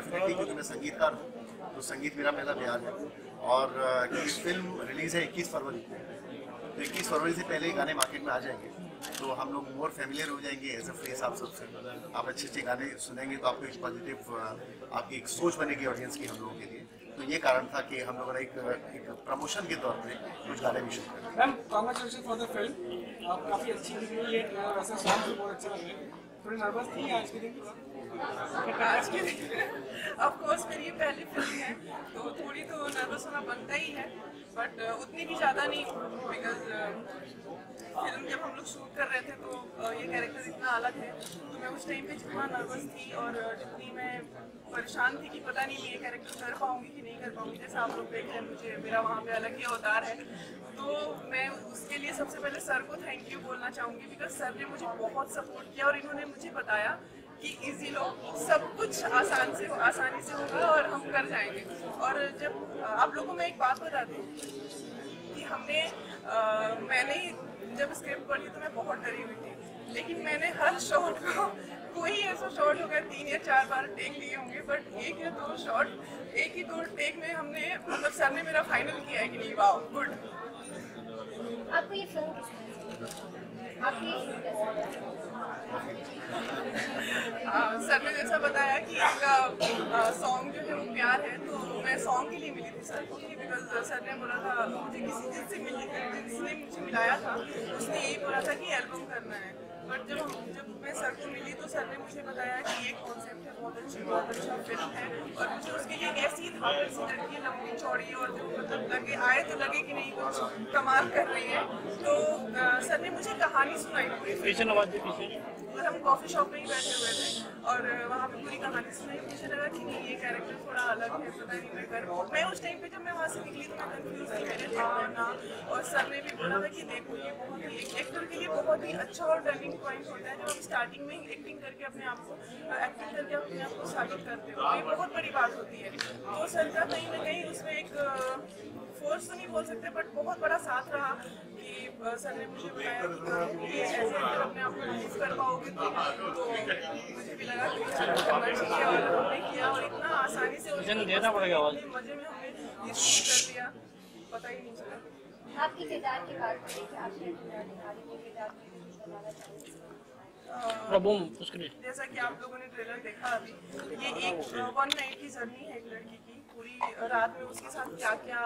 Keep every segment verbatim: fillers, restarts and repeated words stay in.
Definitely क्योंकि मैं संगीतकार हूँ तो संगीत मेरा पहला प्यार है। और कि फिल्म रिलीज़ है इक्कीस फरवरी तो इक्कीस फरवरी से पहले ही गाने मार्केट में आ जाएंगे तो हम लोग मोर फेमिलियर हो जाएंगे एज अ फेस आप सबसे। आप अच्छे अच्छे गाने सुनेंगे तो आपको एक पॉजिटिव आपकी एक सोच बनेगी ऑडियंस की हम लोगों के लिए। तो ये कारण था कि हम लोगों ने एक, एक प्रमोशन के तौर पे कुछ गाने भी शूट करें। Ma'am congratulation for the film, आप काफ़ी अच्छी निकली है, वैसे सॉन्ग भी बहुत अच्छा लगे। थोड़ी नर्वस थी आज के दिन? आज के दिन ऑफ कोर्स मेरी ये पहली फिल्म है तो थोड़ी तो नर्वस होना बनता ही है, बट उतनी भी ज़्यादा नहीं बिकॉज फिल्म जब हम लोग शूट कर रहे थे तो ये कैरेक्टर इतना अलग है तो मैं उस टाइम पे जितना नर्वस थी और जितनी मैं परेशान थी कि पता नहीं मैं ये कैरेक्टर कर पाऊंगी कि नहीं कर पाऊंगी, जैसे आप लोग देख रहे हैं मुझे मेरा वहाँ पे अलग ही अवतार है, तो मैं उसके लिए सबसे पहले सर को थैंक यू बोलना चाहूँगी बिकॉज सर ने मुझे बहुत सपोर्ट किया और इन्होंने मुझे बताया कि इजी लो, सब कुछ आसान से आसानी से होगा और हम कर जाएंगे। और जब आप लोगों को मैं एक बात बता दूँ कि हमने आ, मैंने जब स्क्रिप्ट पढ़ी तो मैं बहुत डरी हुई थी, लेकिन मैंने हर शॉट को कोई ऐसा शॉट हो गया तीन या चार बार टेक लिए होंगे बट एक या दो शॉट एक ही दो टेक में हमने मतलब सर ने मेरा फाइनल किया है कि नहीं वाओ गुड। आपको ये फिल्म आपकी सर ने जैसा बताया कि इसका सॉन्ग जो है वो प्यार है तो मैं सॉन्ग के लिए मिली थी सर को कि बिकॉज सर ने बोला था मुझे किसी जिससे मिली जिसने मुझे मिलाया था उसने यही बोला था कि एल्बम करना है, बट जब हम जब मैं सर को मिली तो सर ने मुझे बताया कि ये कॉन्सेप्ट है बहुत अच्छी बहुत अच्छा फिल्म है और मुझे उसके लिए एक ऐसी धाकड़ सी लड़की है लंबी चौड़ी और जो मतलब लगे आए तो लगे कि नहीं कुछ कमाल कर रही है, तो आ, सर ने मुझे कहानी सुनाई पूरी और हम कॉफ़ी शॉप में ही बैठे हुए थे और वहाँ पे पूरी कहानी सुनाई, मुझे लगा कि नहीं ये कैरेक्टर थोड़ा अलग है, पता नहीं मैं कर मैं उस टाइम पे जब मैं वहाँ से निकली तो मैं कंफ्यूज थी मेरे हाँ ना, और सर ने भी बोला था कि देखो ये बहुत ही एक एक्टर के लिए बहुत ही अच्छा और टर्निंग पॉइंट होता है जब आप स्टार्टिंग में एक्टिंग करके अपने आप को एक्टिंग करके अपने आप को साबित करते हो, ये बहुत बड़ी बात होती है। तो सर का कहीं ना कहीं उसमें एक फोर्स तो नहीं बोल सकते बट बहुत बड़ा साथ रहा कि सर ने मुझे बताया कि ऐसे अगर अपने आप को मूव कर पाओगे तो, तो मुझे भी लगा कि करना चाहिए और हमने किया और इतना आसानी से देना पड़ेगा मजे में हमने ये शूट कर दिया पता ही नहीं चला। आपके किरदार के बारे में आपने किरदार में कुछ बताना चाहिए? जैसा कि आप लोगों ने ट्रेलर देखा अभी, ये एक वन नाइट की जर्नी है एक लड़की की, पूरी रात में उसके साथ क्या क्या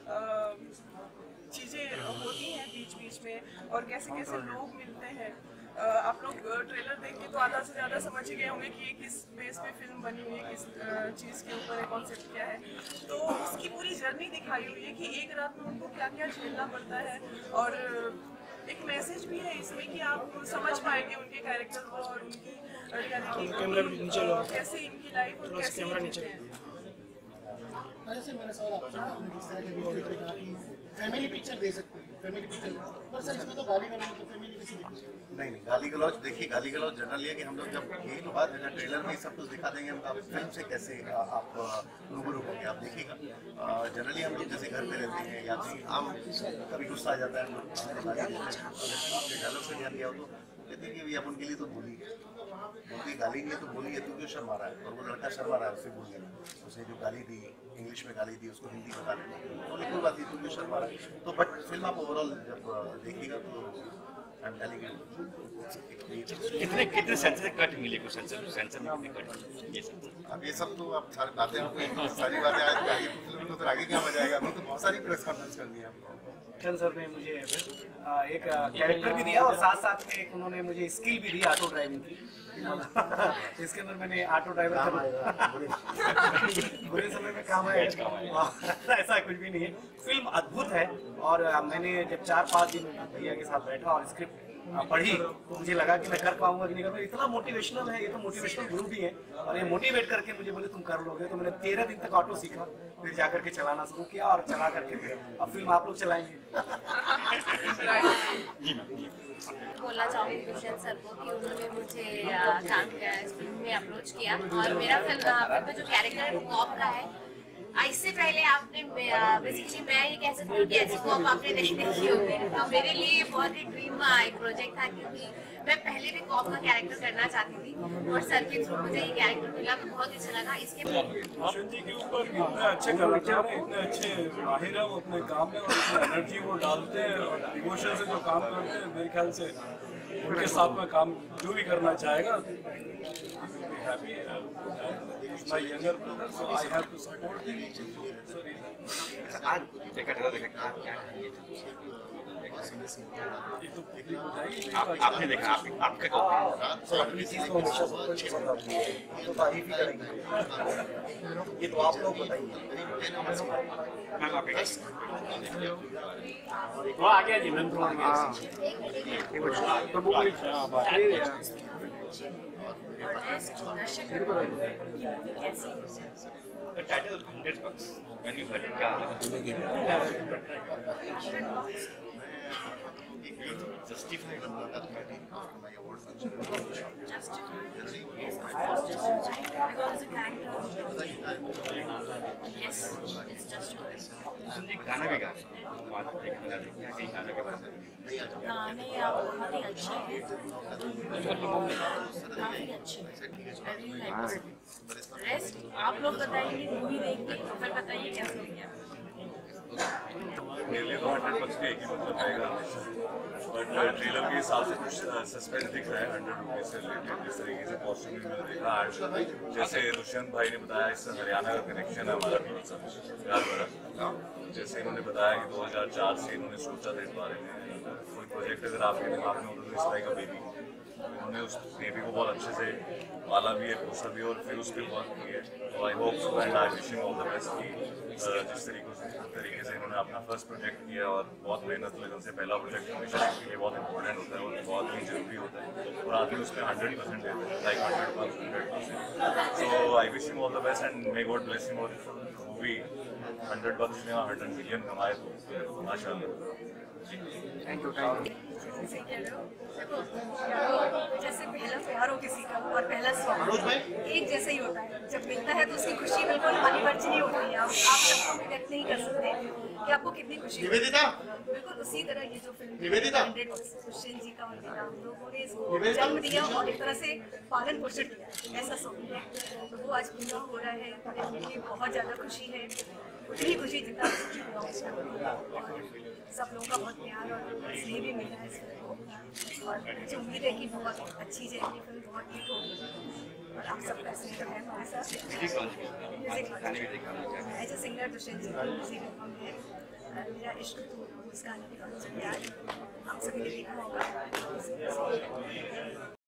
चीज़ें होती हैं बीच बीच में और कैसे कैसे लोग मिलते हैं। आप लोग ट्रेलर देख के तो आधा से ज़्यादा समझ ही गए होंगे कि ये किस बेस पे फिल्म बनी हुई है, किस चीज़ के ऊपर है, कॉन्सेप्ट क्या है, तो उसकी पूरी जर्नी दिखाई हुई है कि एक रात में उनको क्या क्या झेलना पड़ता है और एक मैसेज भी है इसमें कि आप समझ पाएंगे उनके कैरेक्टर को और उनकी रियलिटी को, कैसे इनकी लाइफ और कैसे जीते हैं। मेरा सवाल फैमिली पिक्चर दे सकते हैं, फैमिली पिक्चर पर सर इसमें तो गाली गलौज तो फैमिली कैसे देखी? नहीं नहीं गाली गलौज देखिए, गाली गलौज जनरल है कि हम लोग जब यही तो बात है ट्रेलर में सब कुछ दिखा देंगे हम, आप फिल्म से कैसे आप रूबरू होंगे आप देखिएगा। जनरली हम लोग जैसे घर पे रहते हैं या कहीं आम कभी गुस्सा आ जाता है हम लोग डायलॉग से ध्यान दिया हो तो कहते हैं कि आप उनके लिए तो बोली बोली गाली नहीं है तो बोली है, तू क्यों शर्मा रहा है, और वो लड़का शर्मा रहा है उससे बोलिए, उसने जो गाली दी इंग्लिश में गाली दी उसको हिंदी बता दें तो कोई बात नहीं, तू क्यों शर्मा रहा है। तो बट फिल्म आप ओवरऑल जब देखिएगा तो आई एम टेलिंग यू कितने कितने सेंसर कट मिले को सेंसर सेंसर में कितने कट ये सब अब ये सब तो आप सारी बातें आपको सारी बातें आज आगे फिल्म में तो आगे क्या मजा आएगा, तो बहुत सारी प्रेस कॉन्फ्रेंस करनी है आपको। किशन सर ने मुझे एक कैरेक्टर भी दिया और साथ साथ में एक उन्होंने मुझे स्किल भी दी ऑटो ड्राइविंग की इसके अंदर मैंने ऑटो ड्राइवर बुरे समय में काम है ऐसा कुछ भी नहीं है। फिल्म अद्भुत है और मैंने जब चार पाँच दिन भैया के साथ बैठा और स्क्रिप्ट पढ़ी तो मुझे लगा कि मैं कर पाऊंगा कि नहीं कर पाऊंगा, इतना मोटिवेशनल है ये, तो मोटिवेशनल गुरु भी है और ये मोटिवेट करके मुझे बोले तुम कर लोगे, तो मैंने तेरह दिन तक ऑटो सीखा, फिर जा करके चलाना शुरू किया और चला करके फिर अब फिल्म आप लोग चलाएंगे। बोलना चाहूँगी किशन सर को कि उन्होंने मुझे काम किया इस फिल्म में अप्रोच किया और मेरा फिल्म जो कैरेक्टर है वो कॉप का है इससे पहले आपने बेसिकली मैं ये कह सकती हूँ कि ऐसी कॉप आपने नहीं देखी होगी, तो मेरे लिए ये बहुत ही ड्रीम एक प्रोजेक्ट था, क्योंकि मैं पहले भी कॉप का कैरेक्टर करना चाहती थी और सर के थ्रू मुझे ये कैरेक्टर मिला तो बहुत अच्छा लगा। इसके रोशन जी के ऊपर इतने अच्छे कलाकार हैं, इतने अच्छे माहिर हैं, वो अपने काम में और इतनी एनर्जी वो डालते हैं और इमोशन से जो काम करते हैं, मेरे ख्याल से उनके साथ में काम जो भी करना चाहेगा happy. My younger brother, so I have to support him. आज देखा था देखा क्या ये तो बताइए आप आपने देखा आप, आपका कॉपी अपनी चीज को हमेशा सबको पसंद आती है तो तारीफ ही करेंगे, ये तो आप लोग बताइए। मैम आपके वो आ गया जी ma'am The title is hundred bucks. When you heard it, क्या justified. my award function. Roshan ji गाना भी गा बात गाना देखिए कहीं गाना के बारे में गाने आप बहुत ही अच्छे हैं, काफी अच्छे हैं। रेस्ट आप लोग बताइए, मूवी देख के फिर बताइए कैसे हो गया। मेरे लिए तो हंड्रेड परसेंट एक ही मतलब रहेगा हमेशा, बट ट्रेलर के हिसाब से कुछ सस्पेंस दिख रहा है हंड्रेड रुपीज से रिलेटेड, जिस तरीके से कॉस्ट्यूम भी मैंने देखा आज, जैसे दुष्यंत भाई ने बताया इससे हरियाणा का कनेक्शन है हमारा टीम से प्यार भरा, जैसे इन्होंने बताया कि दो हज़ार चार से इन्होंने सोचा था इस बारे में कोई प्रोजेक्ट अगर आपके दिमाग में हो तो इस तरह का बेबी, उन्होंने उस बेबी को बहुत अच्छे से पाला भी है, पोसा भी है और फिर उस पर वर्क की है। तो I hope so and I wish him all the best कि जिस तरीके से तरीके से इन्होंने अपना फर्स्ट प्रोजेक्ट किया और बहुत मेहनत लगन से, पहला प्रोजेक्ट हमेशा के लिए बहुत इंपॉर्टेंट होता है और बहुत ही जरूरी होता है और आदमी उसमें हंड्रेड परसेंट देता है, like hundred percent hundred percent so I wish him all the best and may God bless him और मूवी हंड्रेड बक्स में हंड्रेड मिलियन कमाए तो माशाल्लाह। थैंक यू थैंक यू जैसे कह रहे हो, देखो जैसे पहला प्यार हो किसी का और पहला सॉन्ग एक जैसा ही होता है, जब मिलता है तो उसकी खुशी बिल्कुल अनिवार्य होती है। आप आप सबको भी व्यक्त नहीं कर सकते कि आपको कितनी खुशी होती है। बिल्कुल उसी तरह ये जो फिल्म हंड्रेड दुष्यंत जी का और मेरा, हम लोगों ने इसको जन्म दिया और एक तरह से पालन पोषण किया, ऐसा सॉन्ग है। तो वो आज पूरा हो रहा है, मुझे बहुत ज़्यादा खुशी है, उतनी खुशी जितना सब लोगों का बहुत प्यार और स्नेह भी मिला है इस फिल्म को, और मुझे उम्मीद है कि बहुत अच्छी जाएगी फिल्म, बहुत हिट होगी और आप सबका स्नेह है हमारे साथ। Music as a singer Dushyant ji का म्यूजिक है मेरा इश्क तो उस गाने की प्यार आप सभी ने देखा होगा।